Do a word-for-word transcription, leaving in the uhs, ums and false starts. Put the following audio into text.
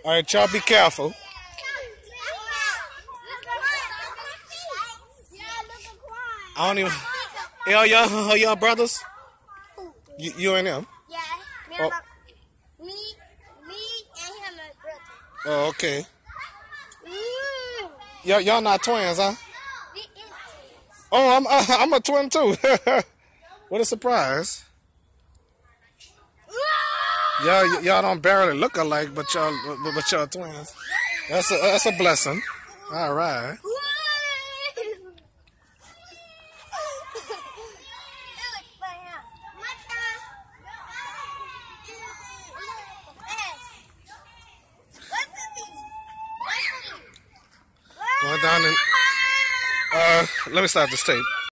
All right, y'all be careful. I don't even. Y'all, y'all, y'all brothers? You, you and them? Yeah, me, Oh. and my, me, me and him are brothers. Oh, okay. Mm. Y'all, y'all not twins, huh? We is Oh, I'm, uh, I'm a twin too. What a surprise. Y'all, y'all don't barely look alike, but y'all, but, but y'all twins. That's a, that's a blessing. All right. Going down and uh, let me stop this tape.